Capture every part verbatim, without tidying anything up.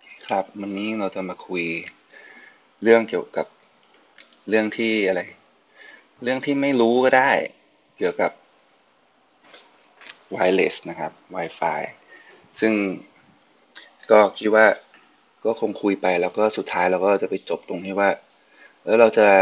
ครับวันนี้เราจะมาคุยเรื่องเกี่ยวกับเรื่องที่อะไรเรื่องที่ไม่รู้ก็ได้เกี่ยวกับ wireless นะครับ Wi-Fi ซึ่งก็คิดว่าก็คงคุยไปแล้วก็สุดท้ายเราก็จะไปจบตรงที่ว่าแล้วเราจะ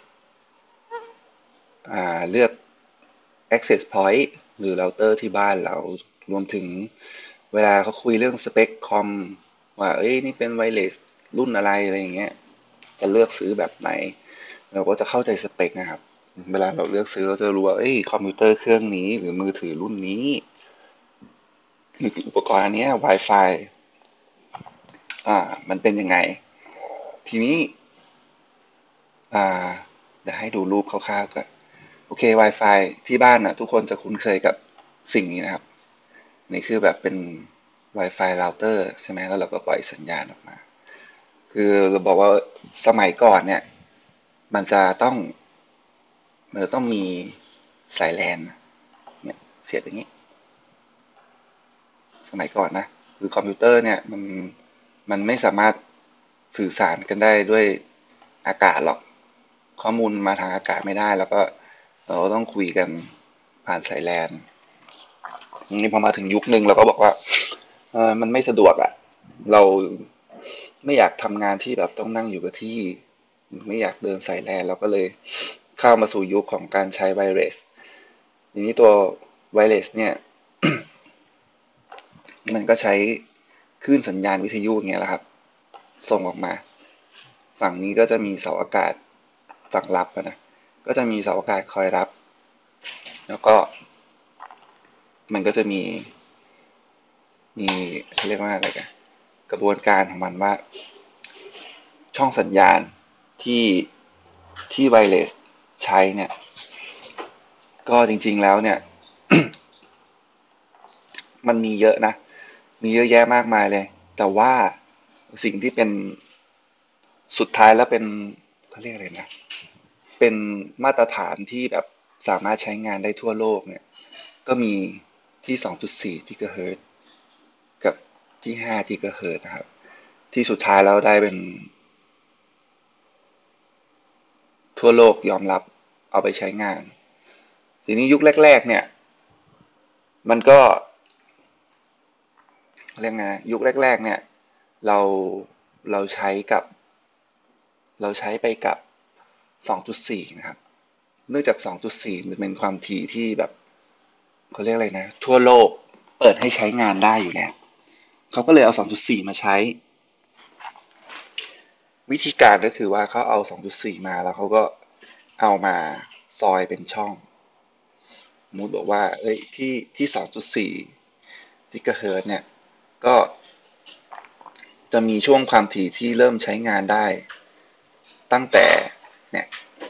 อ่าเลือก access point หรือ router ที่บ้านเรารวมถึงเวลาเขาคุยเรื่องสเปคคอมว่าเอ้ยนี่เป็น wireless รุ่นอะไรอะไรอย่างเงี้ยจะเลือกซื้อแบบไหนเราก็จะเข้าใจสเปคนะครับเวลาเราเลือกซื้อเราจะรู้ว่าเอ้ยคอมพิวเตอร์เครื่องนี้หรือมือถือรุ่นนี้หรืออุปกรณ์อันเนี้ย Wi-Fi อ่ามันเป็นยังไงทีนี้อ่าเดี๋ยวให้ดูรูปคร่าวๆก่อนโอเค Wi-Fi ที่บ้านอ่ะทุกคนจะคุ้นเคยกับสิ่งนี้นะครับนี่คือแบบเป็น Wi-Fi router ใช่ไหมแล้วเราก็ปล่อยสัญญาณออกมาคือเราบอกว่าสมัยก่อนเนี่ยมันจะต้องมันจะต้องมีสายแลนเนี่ยเสียบอย่างนี้สมัยก่อนนะคือคอมพิวเตอร์เนี่ยมันมันไม่สามารถสื่อสารกันได้ด้วยอากาศหรอกข้อมูลมาทางอากาศไม่ได้แล้วก็เราต้องคุยกันผ่านสายแลนนี่พอมาถึงยุคหนึ่งเราก็บอกว่าเออมันไม่สะดวกอะเราไม่อยากทำงานที่แบบต้องนั่งอยู่กับที่ไม่อยากเดินสายแลนเราก็เลยเข้ามาสู่ยุคของการใช้ไวเลสทีนี้ตัวไวเลสเนี่ยมันก็ใช้คลื่นสัญญาณวิทยุอย่างเงี้ยแหละครับส่งออกมาฝั่งนี้ก็จะมีเสาอากาศฝั่งรับนะก็จะมีเสาอากาศคอยรับแล้วก็มันก็จะมีมีเขาเรียกว่าอะไรกันกระบวนการของมันว่าช่องสัญญาณที่ที่ไวเลสใช้เนี่ยก็จริงๆแล้วเนี่ยมันมีเยอะนะมีเยอะแยะมากมายเลยแต่ว่าสิ่งที่เป็นสุดท้ายแล้วเป็นเขาเรียกอะไรนะเป็นมาตรฐานที่แบบสามารถใช้งานได้ทั่วโลกเนี่ยก็มีที่ สองจุดสี่ กิกะเฮิรตซ์กับที่ ห้า กิกะเฮิรตซ์นะครับที่สุดท้ายแล้วได้เป็นทั่วโลกยอมรับเอาไปใช้งานทีนี้ยุคแรกๆเนี่ยมันก็เรียกไงนะยุคแรกๆเนี่ยเราเราใช้กับเราใช้ไปกับ สองจุดสี่ นะครับเนื่องจาก สองจุดสี่ มันเป็นความถี่ที่แบบเขาเรียกอะไรนะทั่วโลกเปิดให้ใช้งานได้อยู่แล้วเขาก็เลยเอา สองจุดสี่ มาใช้วิธีการก็คือว่าเขาเอา สองจุดสี่ มาแล้วเขาก็เอามาซอยเป็นช่องสมมติบอกว่าเอ้ยที่ที่ สองจุดสี่ กิกะเฮิรตซ์เนี่ยก็จะมีช่วงความถี่ที่เริ่มใช้งานได้ตั้งแต่เนี่ย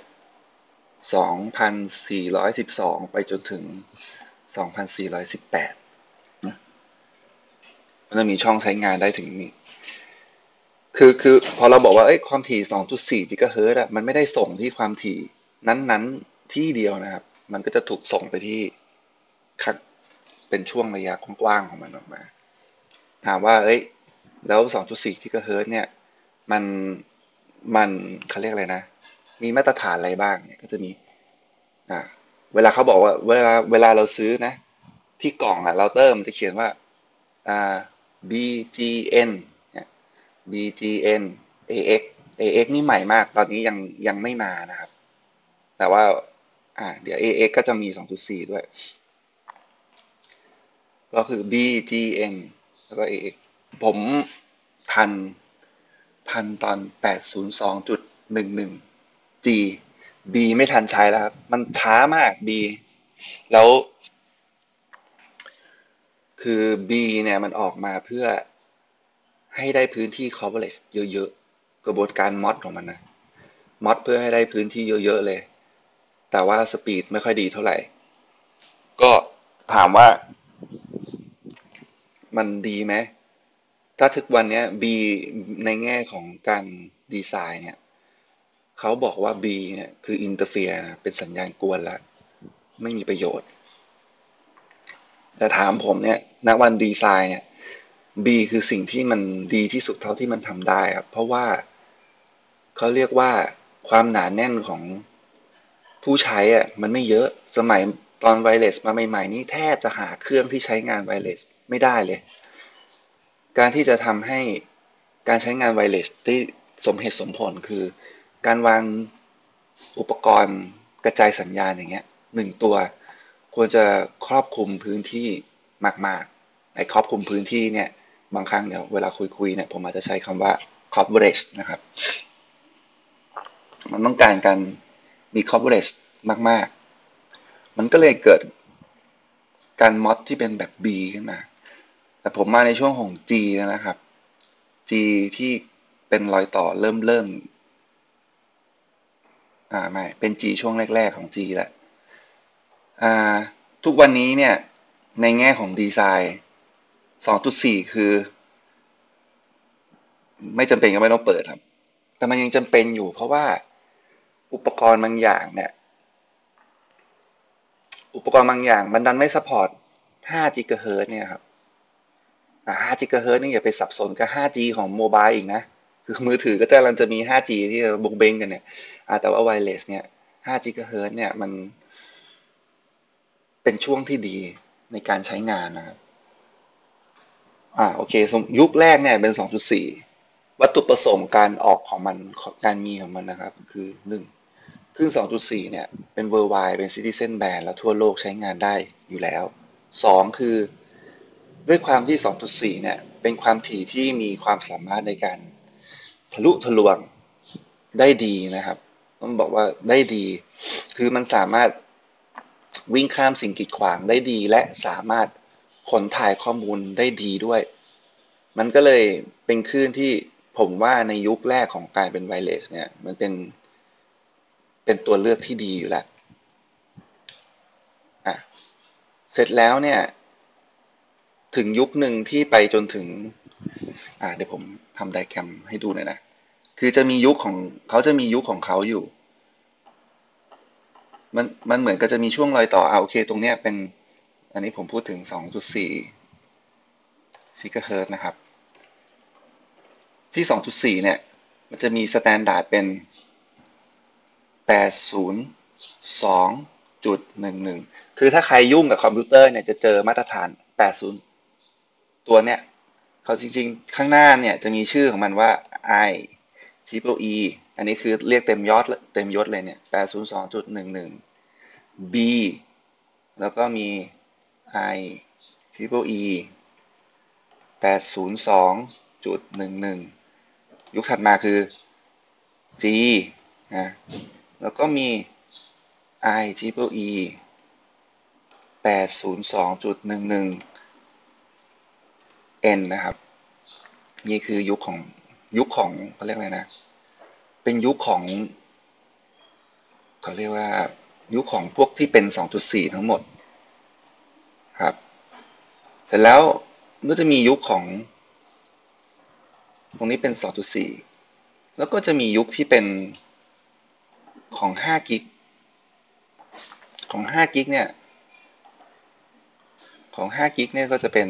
สองพันสี่ร้อยสิบสองไปจนถึงสองพันสี่ร้อยสิบแปดนะมันจะมีช่องใช้งานได้ถึงนี้คือคือพอเราบอกว่าเอ้ยความถี่ สองจุดสี่ กิกะเฮิรตซ์อะมันไม่ได้ส่งที่ความถี่นั้นๆที่เดียวนะครับมันก็จะถูกส่งไปที่เป็นช่วงระยะกว้างๆของมันออกมาถามว่าเอ้ยแล้ว สองจุดสี่ กิกะเฮิรตซ์เนี่ยมันมันเขาเรียกอะไรนะมีมาตรฐานอะไรบ้างเนี่ยก็จะมีอ่าเวลาเขาบอกว่าเวลาเวลาเราซื้อนะที่กล่องอะเราเตอร์มันจะเขียนว่าอ่า บี จี เอ็น เนี่ย บี จี เอ็น เอ เอ็กซ์ เอ เอ็กซ์ นี่ใหม่มากตอนนี้ยังยังไม่มานะครับแต่ว่าอ่าเดี๋ยว เอ เอ็กซ์ ก็จะมี สองจุดสี่ ด้วยก็คือ บี จี เอ็น แล้วก็ เอ เอ็กซ์ ผมทันทันตอน แปดศูนย์สองจุดหนึ่งหนึ่ง G B ไม่ทันใช้แล้วครับมันช้ามาก B แล้วคือ B เนี่ยมันออกมาเพื่อให้ได้พื้นที่ coverage เยอะๆกระบวนการมอดของมันนะมอดเพื่อให้ได้พื้นที่เยอะๆเลยแต่ว่าสปีดไม่ค่อยดีเท่าไหร่ก็ถามว่ามันดีไหมถ้าถึกวันนี้ B ในแง่ของการดีไซน์เนี่ยเขาบอกว่า B เนี่ยคืออินเตอร์เฟียร์เป็นสัญญาณกวนละไม่มีประโยชน์แต่ถามผมเนี่ยณวันดีไซน์เนี่ย B คือสิ่งที่มันดีที่สุดเท่าที่มันทำได้ครับเพราะว่าเขาเรียกว่าความหนาแน่นของผู้ใช้อ่ะมันไม่เยอะสมัยตอนไวเลสมาใหม่ๆนี่แทบจะหาเครื่องที่ใช้งานไวเลสไม่ได้เลยการที่จะทำให้การใช้งานไวเลสที่สมเหตุสมผลคือการวางอุปกรณ์กระจายสัญญาณอย่างเงี้ยหนึ่งตัวควรจะครอบคลุมพื้นที่มากๆไอ้ครอบคลุมพื้นที่เนี่ยบางครั้งเนี่ยเวลาคุยๆเนี่ยผมอาจจะใช้คำว่า coverage นะครับมันต้องการการมี coverage มากๆมันก็เลยเกิดการมอดที่เป็นแบบ B ขึ้นมาแต่ผมมาในช่วงของ G นะครับ G ที่เป็นรอยต่อเริ่มเริ่มอ่าไม่เป็น G ช่วงแรกๆของ G แหละอ่าทุกวันนี้เนี่ยในแง่ของดีไซน์ สองจุดสี่ คือไม่จำเป็นก็ไม่ต้องเปิดครับแต่มันยังจำเป็นอยู่เพราะว่าอุปกรณ์บางอย่างเนี่ยอุปกรณ์บางอย่างมันดันไม่ซัพพอร์ตห้ากิกะเฮิรตซ์เนี่ยครับอ่าห้ากิกะเฮิรตซ์นี่อย่าไปสับสนกับ ห้าจี ของโมบายอีกนะคือมือถือก็จะกำลังจะมี ห้าจี ที่บงเบงกันเนี่ยอ่าแต่ว่าไวเลสเนี่ยห้ากิกะเฮิรตซ์เนี่ยมันเป็นช่วงที่ดีในการใช้งานนะครับอ่าโอเคยุคแรกเนี่ยเป็น สองจุดสี่ วัตถุประสงค์การออกของมันการมีของมันนะครับคือหนึ่งคลื่น สองจุดสี่ เนี่ยเป็น worldwide เป็น citizen band แล้วทั่วโลกใช้งานได้อยู่แล้วสองคือด้วยความที่ สองจุดสี่ เนี่ยเป็นความถี่ที่มีความสามารถในการทะลุทะลวงได้ดีนะครับต้องบอกว่าได้ดีคือมันสามารถวิ่งข้ามสิ่งกีดขวางได้ดีและสามารถขนถ่ายข้อมูลได้ดีด้วยมันก็เลยเป็นคลื่นที่ผมว่าในยุคแรกของการเป็นไวเลสเนี่ยมันเป็นเป็นตัวเลือกที่ดีอยู่แล้วอ่ะเสร็จแล้วเนี่ยถึงยุคหนึ่งที่ไปจนถึงอ่ะเดี๋ยวผมทำไดแกรมให้ดูหน่อยนะคือจะมียุคของเขาจะมียุคของเขาอยู่มันมันเหมือนก็จะมีช่วงรอยต่ออ่ะโอเคตรงเนี้ยเป็นอันนี้ผมพูดถึง สองจุดสี่ กิกะเฮิรตซ์นะครับที่ สองจุดสี่ เนี่ยมันจะมีสแตนดาร์ดเป็น แปดศูนย์ สอง จุด หนึ่ง หนึ่ง คือถ้าใครยุ่งกับคอมพิวเตอร์เนี่ยจะเจอมาตรฐาน แปดสิบ ตัวเนี่ยเขาจริงๆข้างหน้าเนี่ยจะมีชื่อของมันว่า I triple E อันนี้คือเรียกเต็มยอดเต็มยศเลยเนี่ย แปดศูนย์ สอง จุด หนึ่ง หนึ่ง B แล้วก็มี I triple E แปดศูนย์ สอง จุด หนึ่ง หนึ่ง ยุคถัดมาคือ G นะแล้วก็มี I triple E แปดศูนย์ สอง จุด หนึ่ง หนึ่ง N นะครับนี่คือยุคของยุคของเขาเรียกอะไรนะเป็นยุคของเขาเรียกว่ายุคของพวกที่เป็น สองจุดสี่ ทั้งหมดครับเสร็จแล้วก็จะมียุคของตรงนี้เป็น สองจุดสี่ แล้วก็จะมียุคที่เป็นของห้ากิกของห้ากิกเนี่ยของห้ากิกเนี่ยก็จะเป็น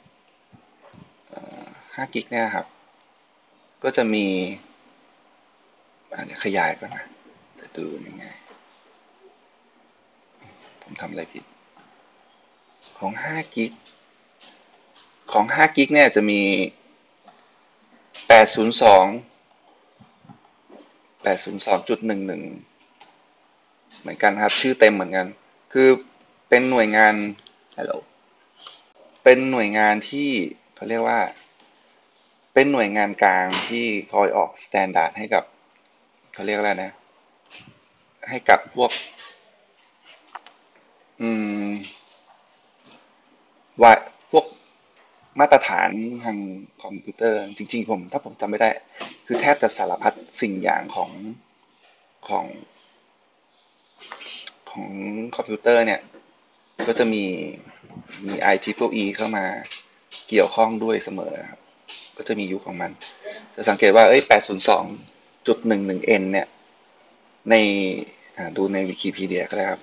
ห้ากิกเนี่ยครับก็จะมีเดี๋ยวขยายก่อนนะจะดูยังไงผมทำอะไรผิดของห้ากิกของห้ากิกเนี่ยจะมีแปดศูนย์ สอง แปดศูนย์ สอง จุด หนึ่ง หนึ่งเหมือนกันครับชื่อเต็มเหมือนกันคือเป็นหน่วยงาน Hello เป็นหน่วยงานที่เขาเรียกว่าเป็นหน่วยงานกลางที่คอยออกสแตนดาร์ดให้กับเขาเรียกอะไรนะให้กับพวกอืมว่าพวกมาตรฐานทางคอมพิวเตอร์จริงๆผมถ้าผมจำไม่ได้คือแทบจะสารพัดสิ่งอย่างของของของคอมพิวเตอร์เนี่ยก็จะมีมี I triple E เข้ามาเกี่ยวข้องด้วยเสมอครับก็จะมียุคของมันจะสังเกตว่าเอ้ยแปดศูนย์ สอง จุด หนึ่ง หนึ่ง N เนี่ยในดูในวิกิพีเดียก็ได้ครับ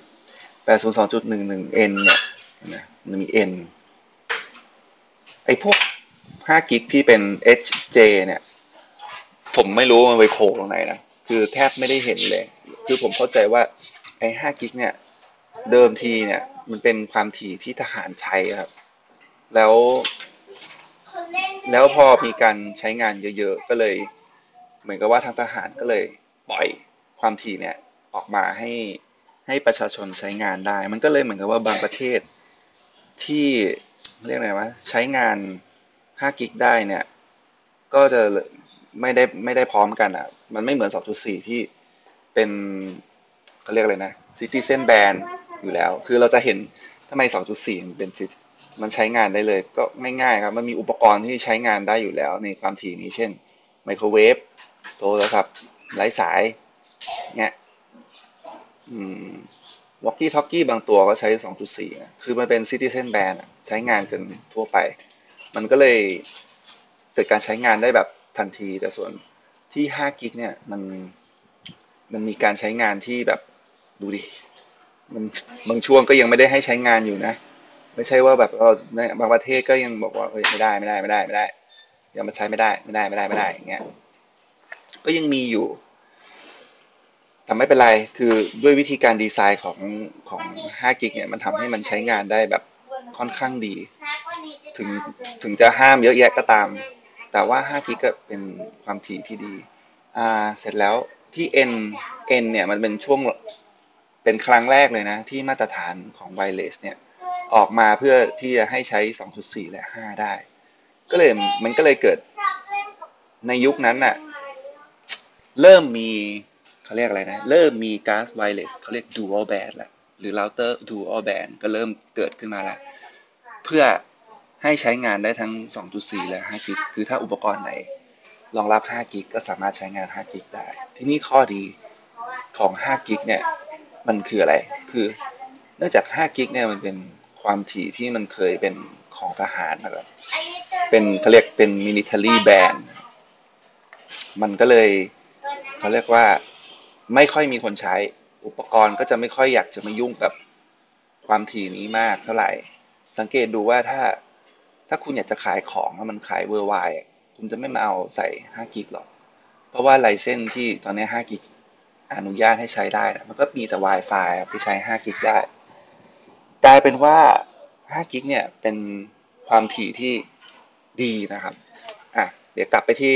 แปดศูนย์ สอง จุด หนึ่ง หนึ่ง N เนี่ยนะมันมี N ไอ้พวกห้ากิกที่เป็น เอช เจ เนี่ยผมไม่รู้มันไปโผล่ตรงไหนนะคือแทบไม่ได้เห็นเลยคือผมเข้าใจว่าไอ้ห้ากิกเนี่ยเดิมทีเนี่ยมันเป็นความถี่ที่ทหารใช้ครับแล้วแล้วพอมีการใช้งานเยอะๆก็เลยเหมือนกับว่าทางทหารก็เลยปล่อยความถี่เนี่ยออกมาให้ให้ประชาชนใช้งานได้มันก็เลยเหมือนกับว่าบางประเทศที่เรียกไงว่าใช้งานห้ากิกได้เนี่ยก็จะไม่ได้ไม่ได้พร้อมกันอ่ะมันไม่เหมือน สองจุดสี่ ที่เป็นเขาเรียกอะไรนะ Citizen Band อยู่แล้วคือเราจะเห็นทำไม สองจุดสี่ มันเป็นมันใช้งานได้เลยก็ง่ายๆครับมันมีอุปกรณ์ที่ใช้งานได้อยู่แล้วในความถี่นี้เช่นไมโครเวฟโทรศัพท์ไร้สายเนี่ยอืมวอกกี้ท็อกกี้บางตัวก็ใช้ สองจุดสี่ นะคือมันเป็น Citizen Band อะใช้งานกันทั่วไปมันก็เลยเกิดการใช้งานได้แบบทันทีแต่ส่วนที่ห้ากิกเนี่ยมันมันมีการใช้งานที่แบบดูดิมันบางช่วงก็ยังไม่ได้ให้ใช้งานอยู่นะไม่ใช่ว่าแบบเราในบางประเทศก็ยังบอกว่าเฮ้ยไม่ได้ไม่ได้ไม่ได้ไม่ได้ยังมาใช้ไม่ได้ไม่ได้ไม่ได้ไม่ได้อย่างเงี้ยก็ยังมีอยู่แต่ไม่เป็นไรคือด้วยวิธีการดีไซน์ของของห้ากิกเนี่ยมันทำให้มันใช้งานได้แบบค่อนข้างดีถึงถึงจะห้ามเยอะแยะก็ตามแต่ว่าห้ากิกก็เป็นความถี่ที่ดีอ่าเสร็จแล้วที่ N N เนี่ยมันเป็นช่วงเป็นครั้งแรกเลยนะที่มาตรฐานของไวเลสเนี่ยออกมาเพื่อที่จะให้ใช้ สองจุดสี่ และ ห้า ได้ก็เลยมันก็เลยเกิดในยุคนั้นน่ะเริ่มมีเขาเรียกอะไรนะเริ่มมีการ์ดไวเลสเขาเรียก dual band แหละหรือ router dual band ก็เริ่มเกิดขึ้นมาแล้วเพื่อให้ใช้งานได้ทั้ง สองจุดสี่ และ ห้า กิกคือถ้าอุปกรณ์ไหนรองรับ ห้า กิกก็สามารถใช้งาน ห้า กิกได้ที่นี่ข้อดีของ ห้า กิกเนี่ยมันคืออะไรคือเนื่องจาก ห้า กิกเนี่ยมันเป็นความถี่ที่มันเคยเป็นของทหารนะครับเป็นเขาเรียกเป็น military band มันก็เลยเขาเรียกว่าไม่ค่อยมีคนใช้อุปกรณ์ก็จะไม่ค่อยอยากจะมายุ่งกับความถี่นี้มากเท่าไหร่สังเกตดูว่าถ้าถ้าคุณอยากจะขายของแล้วมันขายเวอร์ไวคุณจะไม่มาเอาใส่ห้ากิกหรอกเพราะว่าไลเซนส์ที่ตอนนี้ห้ากิกอนุญาตให้ใช้ได้นะมันก็มีแต่ Wi-Fi ที่ใช้ห้ากิกได้กลายเป็นว่าห้ากิกเนี่ยเป็นความถี่ที่ดีนะครับอ่ะเดี๋ยวกลับไปที่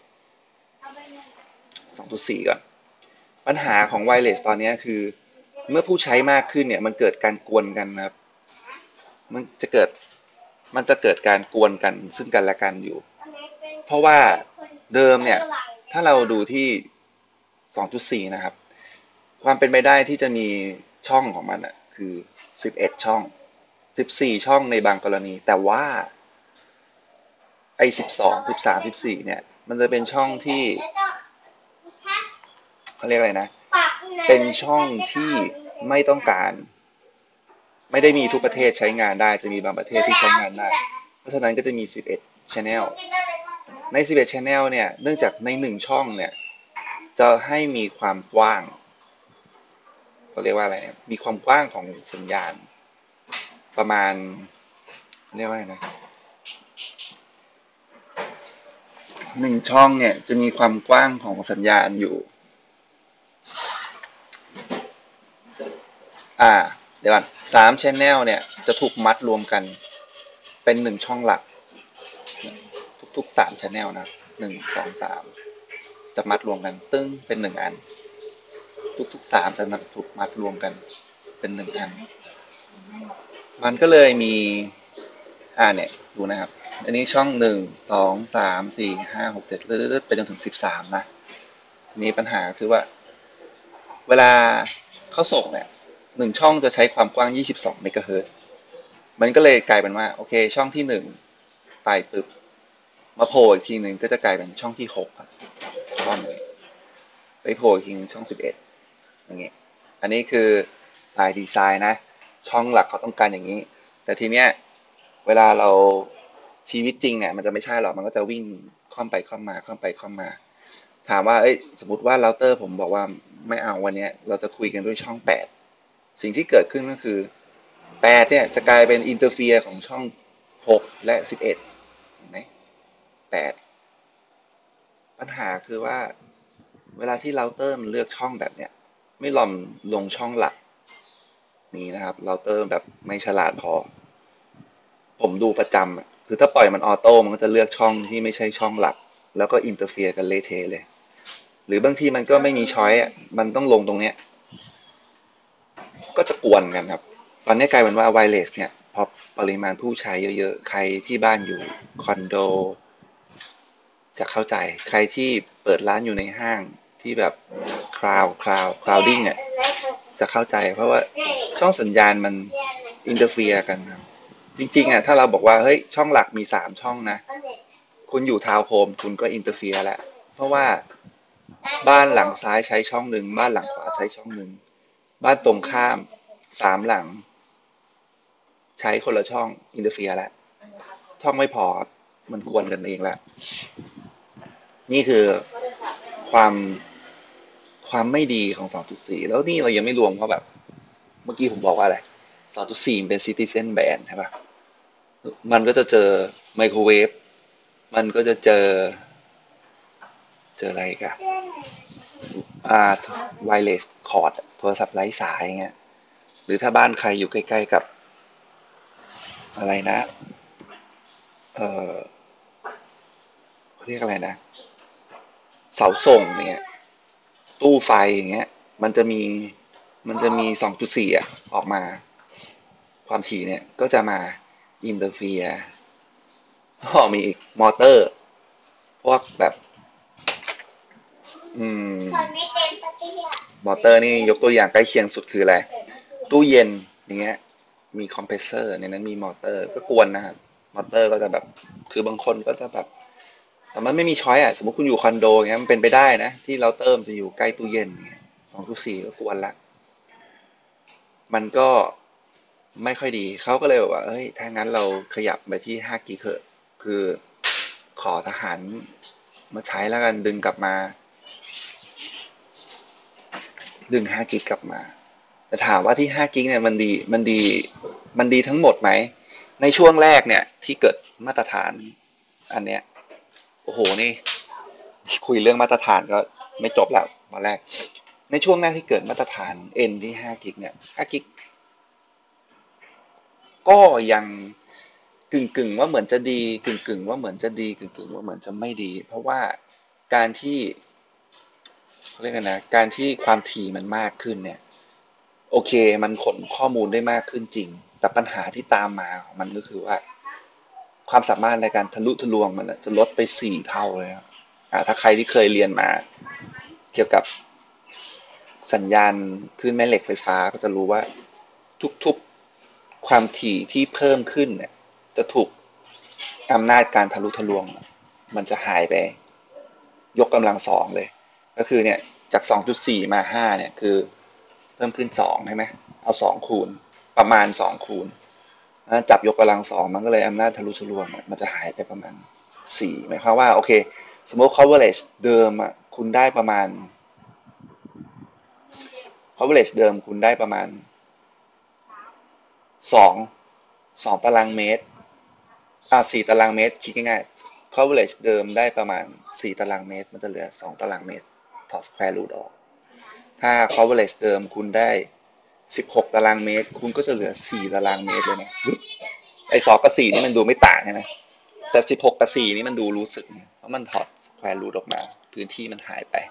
สองจุดสี่ ก่อนปัญหาของไวเลสตอนนี้คือเมื่อผู้ใช้มากขึ้นเนี่ยมันเกิดการกวนกันนะครับมันจะเกิดมันจะเกิดการกวนกันซึ่งกันและกันอยู่เพราะว่าเดิมเนี่ยถ้าเราดูที่ สองจุดสี่ นะครับความเป็นไปได้ที่จะมีช่องของมันอ่ะคือสิบเอ็ดช่องสิบสี่ช่องในบางกรณีแต่ว่าไอ้สิบสอง สิบสาม สิบสี่เนี่ยมันจะเป็นช่องที่เขาเรียกอะไรนะเป็นช่องที่ไม่ต้องการไม่ได้มีทุกประเทศใช้งานได้จะมีบางประเทศที่ใช้งานได้เพราะฉะนั้นก็จะมีสิบเอ็ด channel ในสิบเอ็ด channel เนี่ยเนื่องจากในหนึ่งช่องเนี่ยจะให้มีความกว้างเขาเรียกว่าอะไรมีความกว้างของสัญญาณประมาณเรียกว่าไงนะหนึ่งช่องเนี่ยจะมีความกว้างของสัญญาณอยู่อ่าเดี๋ยวก่อนสาม channel เนี่ยจะถูกมัดรวมกันเป็นหนึ่งช่องหลักทุกๆสาม channel นะหนึ่งสองสามจะมัดรวมกันตึ้งเป็นหนึ่งอันทุกๆสามจะถูกมัดรวมกันเป็นหนึ่งอันมันก็เลยมีอ่าเนี่ยดูนะครับอันนี้ช่องหนึ่งสองสามสี่ห้าหกเจ็ดเรื่อยๆไปจนถึงสิบสามนะมีปัญหาคือว่าเวลาเข้าส่งเนี่ยหนึ่งช่องจะใช้ความกว้างยี่สิบสองเมกะเฮิรตซ์มันก็เลยกลายเป็นว่าโอเคช่องที่หนึ่งไปปึ๊บมาโผล่อีกทีหนึ่งก็จะกลายเป็นช่องที่หกครับช่องหนึ่งไปโผล่อีกทีหนึ่งช่องสิบเอ็ดอย่างเงี้ยอันนี้คือลายดีไซน์นะช่องหลักเขาต้องการอย่างนี้แต่ทีเนี้ยเวลาเราชีวิตจริงเนี่ยมันจะไม่ใช่หรอกมันก็จะวิ่งค่อมไปค่อมมาค่อมไปค่อมมาถามว่าเอ้ยสมมติว่าเราเตอร์ผมบอกว่าไม่เอาวันนี้เราจะคุยกันด้วยช่องแปดสิ่งที่เกิดขึ้นก็คือแปดเนี่ยจะกลายเป็นอินเตอร์เฟียร์ของช่องหกและสิบเอ็ดเห็นไหมแปดปัญหาคือว่าเวลาที่เราเตอร์มันเลือกช่องแบบเนี้ยไม่ยอมลงช่องหลักนี้นะครับเราเตอร์แบบไม่ฉลาดพอผมดูประจำคือถ้าปล่อยมันออโต้มันก็จะเลือกช่องที่ไม่ใช่ช่องหลักแล้วก็อินเตอร์เฟียร์กันเละเทะเลยหรือบางทีมันก็ไม่มีช้อยอ่ะมันต้องลงตรงเนี้ยก็จะกวนกันครับตอนนี้กลายเป็นว่าไวเลสเนี่ยพอปริมาณผู้ใช้เยอะๆใครที่บ้านอยู่คอนโดจะเข้าใจใครที่เปิดร้านอยู่ในห้างที่แบบคราวคราวคราวดิ้งอ่ะจะเข้าใจเพราะว่าช่องสัญญาณมันอินเตอร์เฟียร์กันครับจริงๆอ่ะถ้าเราบอกว่าเฮ้ยช่องหลักมีสามช่องนะคุณอยู่ทาวน์โฮมคุณก็อินเตอร์เฟียร์แหละเพราะว่าบ้านหลังซ้ายใช้ช่องหนึ่งบ้านหลังขวาใช้ช่องหนึ่งบ้านตรงข้ามสามหลังใช้คนละช่องอินเตอร์เฟียร์แล้วช่องไม่พอมันกวนกันเองแล้วนี่คือความความไม่ดีของ สองจุดสี่ แล้วนี่เรายังไม่รวมเพราะแบบเมื่อกี้ผมบอกว่าอะไร สองจุดสี่ เป็น Citizen Band ใช่ปะมันก็จะเจอไมโครเวฟมันก็จะเจอเจออะไรกันอ่าไวเลสคอร์ดโทรศัพท์ไร้สายเงี้ยหรือถ้าบ้านใครอยู่ใกล้ๆกับอะไรนะเออเรียกอะไรนะเสาส่งเนี่ย ตู้ไฟอย่างเงี้ยมันจะมีมันจะมี สองจุดสี่ อ่ะออกมาความถี่เนี่ยก็จะมาอินเตอร์เฟียอ๋อมีอีกมอเตอร์พวกแบบอืมมอเตอร์นี่ยกตัวอย่างใกล้เคียงสุดคืออะไรตู้เย็นอย่างเงี้ยมีคอมเพรสเซอร์ในนั้นมีมอเตอร์ก็กวนนะครับมอเตอร์ก็จะแบบคือบางคนก็จะแบบแต่มันไม่มีช้อยอ่ะสมมติคุณอยู่คอนโดอย่างเงี้ยมันเป็นไปได้นะที่เราเติมจะอยู่ใกล้ตู้เย็นสองจุดสี่ก็กวนละ มันก็ไม่ค่อยดี เขาก็เลยบอกว่าเฮ้ยถ้างั้นเราขยับไปที่ห้ากิกเถอะคือขอทหารมาใช้แล้วกันดึงกลับมาดึงห้ากิกกลับมาแต่ถามว่าที่ห้ากิกเนี่ยมันดีมันดีมันดีทั้งหมดไหมในช่วงแรกเนี่ยที่เกิดมาตรฐานอันเนี้ยโอ้โหนี่คุยเรื่องมาตรฐานก็ไม่จบแล้วตอนแรกในช่วงแรกที่เกิดมาตรฐาน N ที่ห้ากิกเนี่ยห้ากิกก็ยังกึ่งกึ่งว่าเหมือนจะดีกึ่งกึ่งว่าเหมือนจะดีกึ่งกึ่งว่าเหมือนจะไม่ดีเพราะว่าการที่เขาเรียกกันนะการที่ความถี่มันมากขึ้นเนี่ยโอเคมันขนข้อมูลได้มากขึ้นจริงแต่ปัญหาที่ตามมาของมันก็คือว่าความสามารถในการทะลุทะลวงมันจะลดไปสี่เท่าเลยครับถ้าใครที่เคยเรียนมาเกี่ยวกับสัญญาณคลื่นแม่เหล็กไฟฟ้าก็จะรู้ว่าทุกๆความถี่ที่เพิ่มขึ้นเนี่ยจะถูกอำนาจการทะลุทะลวงมันจะหายไปยกกำลังสองเลยก็คือเนี่ยจาก สองจุดสี่ มาห้าเนี่ยคือเพิ่มขึ้นสองใช่ไหมเอาสองคูณประมาณสองคูณจับยกกำลังสองมันก็เลยอำนาจทะลุทะลวงมันจะหายไปประมาณสี่หมายความว่าโอเคสมมติ coverage เดิมอ่ะคุณได้ประมาณ coverage เดิมคุณได้ประมาณสองสองตารางเมตรอ่าสี่ตารางเมตรคิดง่ายๆ coverage เดิมได้ประมาณสี่ตารางเมตรมันจะเหลือสองตารางเมตรถอด square root ออกถ้า coverage เดิมคุณได้สิบหกตารางเมตรคุณก็จะเหลือสี่ตารางเมตรเลยนะไอ้สองกับสี่นี่มันดูไม่ต่างใช่ไหมแต่สิบหกกับสี่นี่มันดูรู้สึกเพราะมันถอด square root ออกมาพื้นที่มันหายไป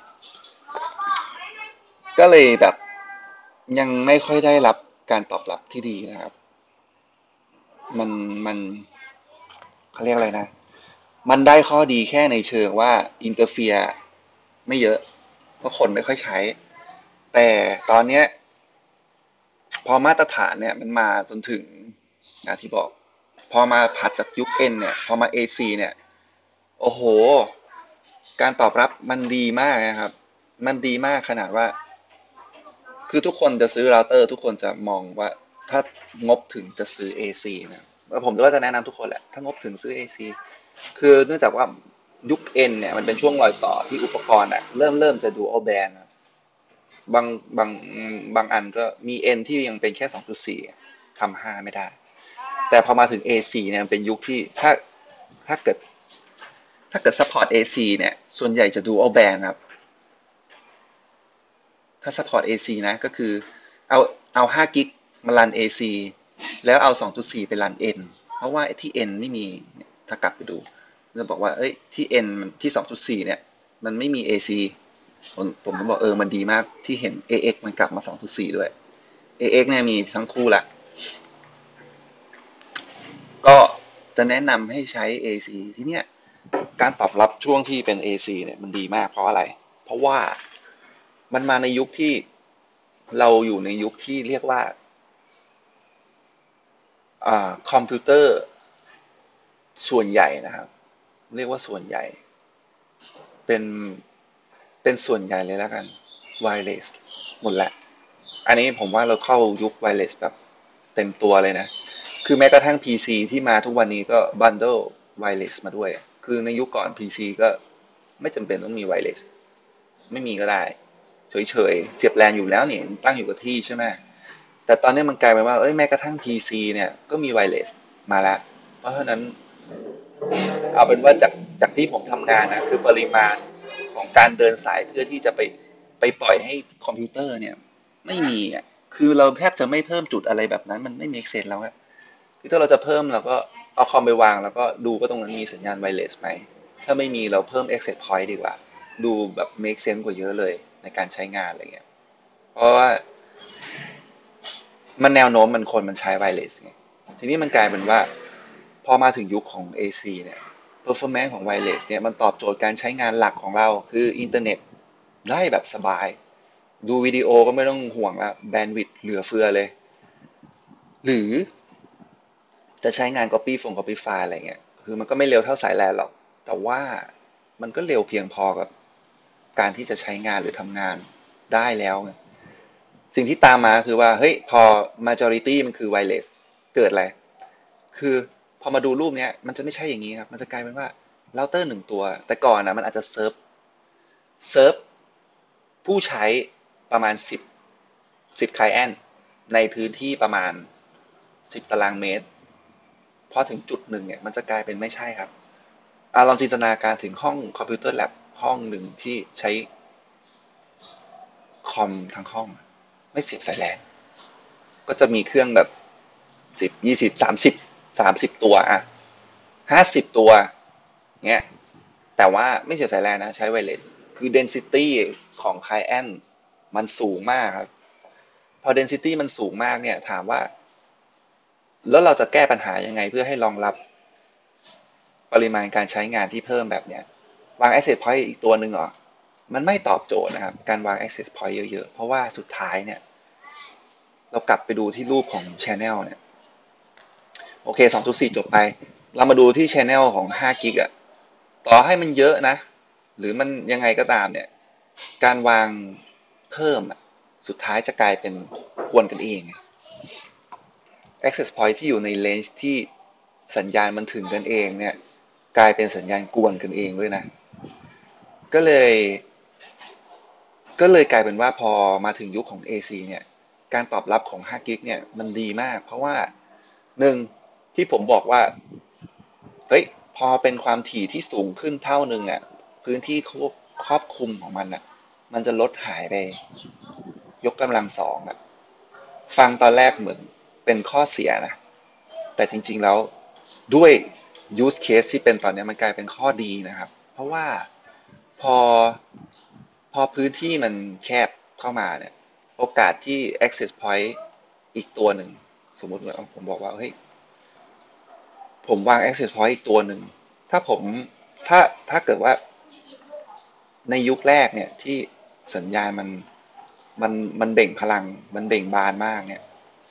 ก็เลยแบบยังไม่ค่อยได้รับการตอบรับที่ดีนะครับมันมันเขาเรียกอะไรนะมันได้ข้อดีแค่ในเชิงว่าอินเตอร์เฟียไม่เยอะเพราะคนไม่ค่อยใช้แต่ตอนเนี้ยพอมาตรฐานเนี่ยมันมาจนถึงนะที่บอกพอมาผัดจากยุค N เนี่ยพอมา เอ ซี เนี่ยโอ้โหการตอบรับมันดีมากนะครับมันดีมากขนาดว่าคือทุกคนจะซื้อเราเตอร์ทุกคนจะมองว่าถ้างบถึงจะซื้อ เอ ซี นะผมก็จะแนะนำทุกคนแหละถ้างบถึงซื้อ เอ ซี คือเนื่องจากว่ายุค N เนี่ยมันเป็นช่วงรอยต่อที่อุปกรณ์อะเริ่มเริ่มจะ dual band บางบางบางอันก็มี N ที่ยังเป็นแค่ สองจุดสี่ ทำห้าไม่ได้แต่พอมาถึง เอ ซี เนี่ยมันเป็นยุคที่ถ้าถ้าเกิดถ้าเกิด support เอ ซี เนี่ยส่วนใหญ่จะ dual band ครับถ้า support เอ ซี นะก็คือเอาเอาห้ากิกมารัน เอ ซี แล้วเอา สองจุดสี่ ไปรัน N เพราะว่าที่ N ไม่มีถ้ากลับไปดูจะบอกว่าเอ้ยที่ N ที่ สองจุดสี่ เนี่ยมันไม่มี เอ ซี ผมผมก็บอกเออมันดีมากที่เห็น เอ เอ็กซ์ มันกลับมา สองจุดสี่ ด้วย เอ เอ็กซ์ เนี่ยมีทั้งคู่ละก็จะแนะนำให้ใช้ เอ ซี ที่เนี้ยการตอบรับช่วงที่เป็น เอ ซี เนี่ยมันดีมากเพราะอะไรเพราะว่ามันมาในยุคที่เราอยู่ในยุคที่เรียกว่าอ่าคอมพิวเตอร์ส่วนใหญ่นะครับเรียกว่าส่วนใหญ่เป็นเป็นส่วนใหญ่เลยแล้วกันไวเลสหมดแหละอันนี้ผมว่าเราเข้ายุคไวเลสแบบเต็มตัวเลยนะคือแม้กระทั่ง พี ซี ที่มาทุกวันนี้ก็บันเดิลไวเลสมาด้วยคือในยุคก่อน พี ซี ก็ไม่จำเป็นต้องมีไวเลสไม่มีก็ได้เฉยๆเสียบแลนอยู่แล้วเนี่ยตั้งอยู่กับที่ใช่ไหมแต่ตอนนี้มันกลายเป็นว่าเอ้ยแม้กระทั่ง พี ซี เนี่ยก็มีไวเลสมาแล้วเพราะฉะนั้นเอาเป็นว่าจากจากที่ผมทำงานนะคือปริมาณของการเดินสายเพื่อที่จะไปไปปล่อยให้คอมพิวเตอร์เนี่ยไม่มีอ่ะคือเราแทบจะไม่เพิ่มจุดอะไรแบบนั้นมันไม่ make sense แล้วอะคือถ้าเราจะเพิ่มเราก็เอาคอมไปวางแล้วก็ดูว่าตรงนั้นมีสัญญาณไวเลสไหมถ้าไม่มีเราเพิ่ม access point ดีกว่าดูแบบ make sense กว่าเยอะเลยในการใช้งานอะไรเงี้ยเพราะว่ามันแนวโน้มมันคนมันใช้ไวเลสไงทีนี้มันกลายเป็นว่าพอมาถึงยุคของ เอ ซี เนี่ย performance ของไวเลสเนี่ยมันตอบโจทย์การใช้งานหลักของเราคืออินเทอร์เน็ตได้แบบสบายดูวิดีโอก็ไม่ต้องห่วงละแบนด์วิดต์เหลือเฟือเลยหรือจะใช้งาน copy ฟง copy file อะไรเงี้ยคือมันก็ไม่เร็วเท่าสายแลนหรอกแต่ว่ามันก็เร็วเพียงพอกับการที่จะใช้งานหรือทำงานได้แล้วสิ่งที่ตามมาคือว่าเฮ้ยพอ majority มันคือ wireless เกิดอะไรคือพอมาดูรูปเนี้ยมันจะไม่ใช่อย่างนี้ครับมันจะกลายเป็นว่าเราเตอร์หนึ่งตัวแต่ก่อนนะมันอาจจะเซิร์ฟเซิร์ฟผู้ใช้ประมาณสิบสิบ client ในพื้นที่ประมาณสิบตารางเมตรพอถึงจุดหนึ่งเนี่ยมันจะกลายเป็นไม่ใช่ครับอ่าลองจินตนาการถึงห้องคอมพิวเตอร์แลบห้องหนึ่งที่ใช้คอมทั้งห้องไม่เสียบสายแลนก็จะมีเครื่องแบบสิบยี่สิบสามสิบสามสิบตัวอ่ะห้าสิบตัวเงี้ยแต่ว่าไม่เสียบสายแลนนะใช้ไวเลสคือ density ของ client มันสูงมากครับพอ density มันสูงมากเนี่ยถามว่าแล้วเราจะแก้ปัญหายังไงเพื่อให้รองรับปริมาณการใช้งานที่เพิ่มแบบเนี้ยวาง access point อีกตัวหนึ่งเหรอมันไม่ตอบโจทย์นะครับการวาง access point เยอะๆเพราะว่าสุดท้ายเนี่ยเรากลับไปดูที่รูปของ channel เนี่ยโอเค สองจุดสี่ จบไปเรามาดูที่ channel ของห้ากิกอะต่อให้มันเยอะนะหรือมันยังไงก็ตามเนี่ยการวางเพิ่มสุดท้ายจะกลายเป็นกวนกันเอง access point ที่อยู่ใน range ที่สัญญาณมันถึงกันเองเนี่ยกลายเป็นสัญญาณกวนกันเองด้วยนะก็เลยก็เลยกลายเป็นว่าพอมาถึงยุคของ เอ ซี เนี่ยการตอบรับของห้ากิกเนี่ยมันดีมากเพราะว่าหนึ่งที่ผมบอกว่าเฮ้ยพอเป็นความถี่ที่สูงขึ้นเท่านึงอ่ะพื้นที่ครอบคลุมของมันอ่ะมันจะลดหายไปยกกำลังสองอ่ะฟังตอนแรกเหมือนเป็นข้อเสียนะแต่จริงๆแล้วด้วย use case ที่เป็นตอนนี้มันกลายเป็นข้อดีนะครับเพราะว่าพอพอพื้นที่มันแคบเข้ามาเนี่ยโอกาสที่ access point อีกตัวหนึ่งสมมติว่าผมบอกว่าเฮ้ยผมวาง access point อีกตัวหนึ่งถ้าผมถ้าถ้าเกิดว่าในยุคแรกเนี่ยที่สัญญาณมันมันมันเบ่งพลังมันเบ่งบานมากเนี่ย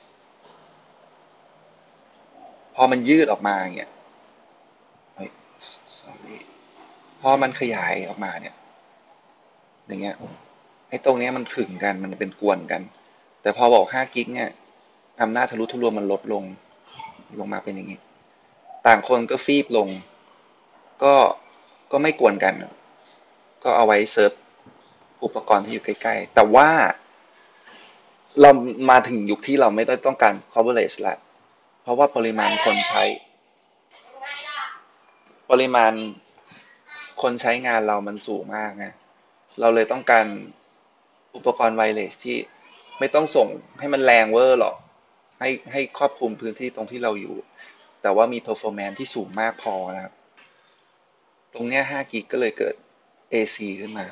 พอมันยืดออกมาเนี่ยเฮ้ย sorry พอมันขยายออกมาเนี่ยอย่างเงี้ยไอ้ตรงเนี้ยมันถึงกันมันเป็นกวนกันแต่พอบอกห้ากิกเนี่ยอำนาจทะลุทะลวงมันลดลงลงมาเป็นอย่างนี้ต่างคนก็ฟีบลงก็ก็ไม่กวนกันก็เอาไว้เซิร์ฟอุปกรณ์ที่อยู่ใกล้ๆแต่ว่าเรามาถึงยุคที่เราไม่ได้ต้องการ coverage แล้วเพราะว่าปริมาณคนใช้ปริมาณคนใช้งานเรามันสูงมากไงเราเลยต้องการอุปกรณ์ไวเลสที่ไม่ต้องส่งให้มันแรงเวอร์หรอกให้ให้ครอบคลุมพื้นที่ตรงที่เราอยู่แต่ว่ามี performance ที่สูงมากพอนะครับตรงเนี้ยห้ากิกก็เลยเกิด เอ ซี ขึ้นมา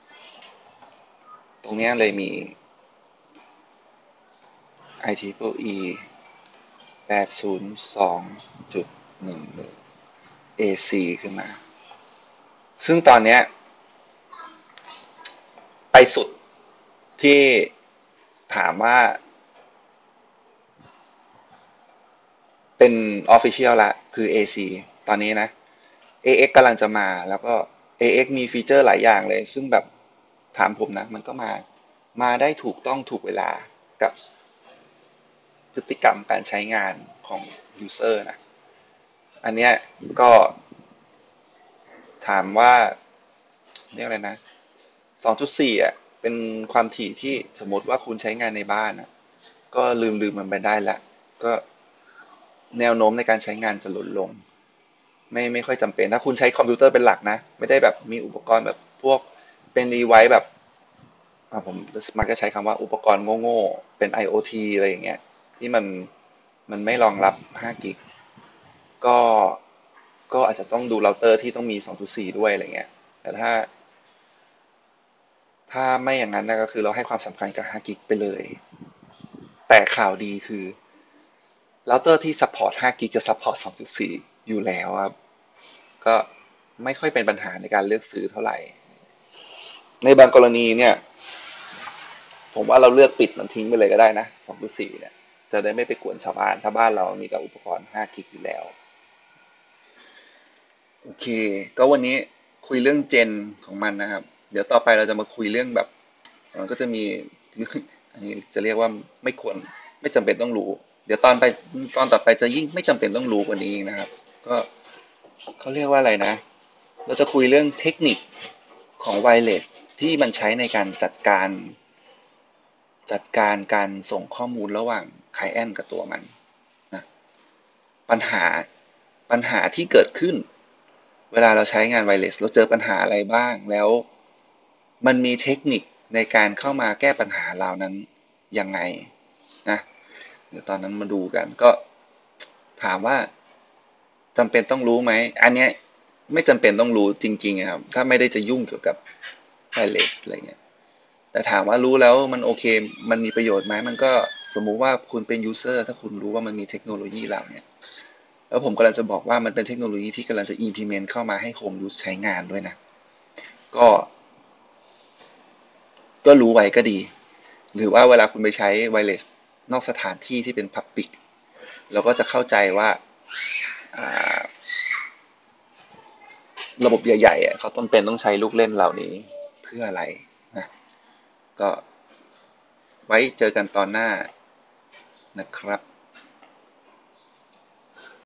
ตรงเนี้ยเลยมี ไอ ที อี อี แปด ศูนย์ สอง จุด หนึ่ง เอ ซี ขึ้นมาซึ่งตอนเนี้ยไปสุดที่ถามว่าเป็น Official ละคือ เอ ซี ตอนนี้นะ เอ เอ็กซ์ กำลังจะมาแล้วก็ เอ เอ็กซ์ มีฟีเจอร์หลายอย่างเลยซึ่งแบบถามผมนะมันก็มามาได้ถูกต้องถูกเวลากับพฤติกรรมการใช้งานของ User นะอันเนี้ยก็ถามว่าเรียกอะไรนะ สองจุดสี่ อ่ะเป็นความถี่ที่สมมติว่าคุณใช้งานในบ้านอ่ะก็ลืมลืมมันไปได้ละก็แนวโน้มในการใช้งานจะลดลงไม่ไม่ค่อยจำเป็นถ้าคุณใช้คอมพิวเตอร์เป็นหลักนะไม่ได้แบบมีอุปกรณ์แบบพวกเป็นดีไวซ์แบบผมมักจะใช้คำว่าอุปกรณ์โง่ๆเป็น IoT อะไรอย่างเงี้ยที่มันมันไม่รองรับห้ากิกก็ก็อาจจะต้องดูเราเตอร์ที่ต้องมี สองจุดสี่ ด้วยอะไรเงี้ยแต่ถ้า ถ้าไม่อย่างนั้นนะก็คือเราให้ความสำคัญกับห้ากิกไปเลยแต่ข่าวดีคือเราเตอร์ที่ support ห้ากิกจะ support สองจุดสี่ อยู่แล้วครับก็ไม่ค่อยเป็นปัญหาในการเลือกซื้อเท่าไหร่ในบางกรณีเนี่ยผมว่าเราเลือกปิดมันทิ้งไปเลยก็ได้นะสองจุดสี่เนี่ยจะได้ไม่ไปกวนชาวบ้านถ้าบ้านเรามีแต่อุปกรณ์ห้ากิกอยู่แล้วโอเคก็วันนี้คุยเรื่องเจนของมันนะครับเดี๋ยวต่อไปเราจะมาคุยเรื่องแบบมันก็จะมีอันนี้จะเรียกว่าไม่ควรไม่จำเป็นต้องรู้เดี๋ยวตอนไปตอนต่อไปจะยิ่งไม่จำเป็นต้องรู้กว่านี้นะครับก็เขาเรียกว่าอะไรนะเราจะคุยเรื่องเทคนิคของไวเลสที่มันใช้ในการจัดการจัดการการส่งข้อมูลระหว่างไคลเอนต์กับตัวมันนะปัญหาปัญหาที่เกิดขึ้นเวลาเราใช้งานไวเลสเราเจอปัญหาอะไรบ้างแล้วมันมีเทคนิคในการเข้ามาแก้ปัญหาเหล่านั้นยังไงนะเดี๋ยวตอนนั้นมาดูกันก็ถามว่าจำเป็นต้องรู้ไหมอันเนี้ยไม่จำเป็นต้องรู้จริงๆครับถ้าไม่ได้จะยุ่งเกี่ยวกับไวเลสอะไรเงี้ยแต่ถามว่ารู้แล้วมันโอเคมันมีประโยชน์ไหมมันก็สมมุติว่าคุณเป็นยูเซอร์ถ้าคุณรู้ว่ามันมีเทคโนโลยีเหล่านี้แล้วผมกำลังจะบอกว่ามันเป็นเทคโนโลยีที่กำลังจะ implement เข้ามาให้โฮมยูสใช้งานด้วยนะก็ก็รู้ไว้ก็ดีหรือว่าเวลาคุณไปใช้ไวเลสนอกสถานที่ที่เป็น Public เราก็จะเข้าใจว่าระบบใหญ่ๆเขาต้องเป็นต้องใช้ลูกเล่นเหล่านี้เพื่ออะไรนะก็ไว้เจอกันตอนหน้านะครับ